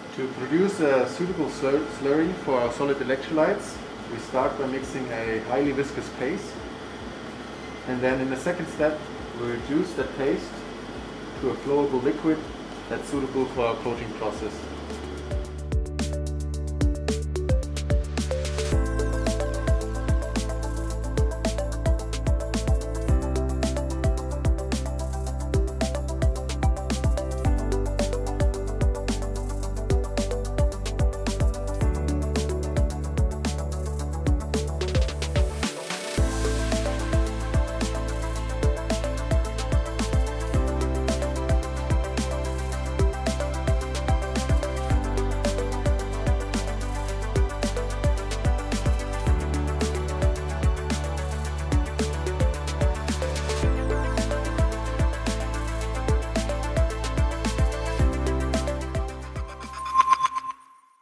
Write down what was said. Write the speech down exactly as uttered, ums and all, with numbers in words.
To produce a suitable slur slurry for our solid electrolytes, we start by mixing a highly viscous paste, and then in the second step we reduce that paste to a flowable liquid that's suitable for our coating process.